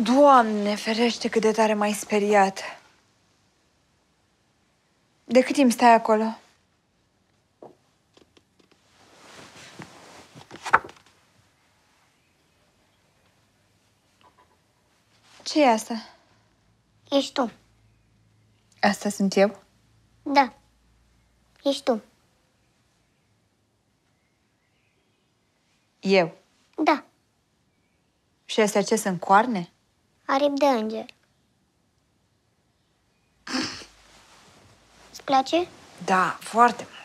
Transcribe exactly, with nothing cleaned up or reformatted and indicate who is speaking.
Speaker 1: Doamne, ferește cât de tare m-ai speriat. De cât timp stai acolo? Ce e asta?
Speaker 2: Ești tu.
Speaker 1: Asta sunt eu?
Speaker 2: Da. Ești tu.
Speaker 1: Eu?
Speaker 2: Da.
Speaker 1: Și astea ce sunt, coarne?
Speaker 2: Aripi de înger. Îți place?
Speaker 1: Da, foarte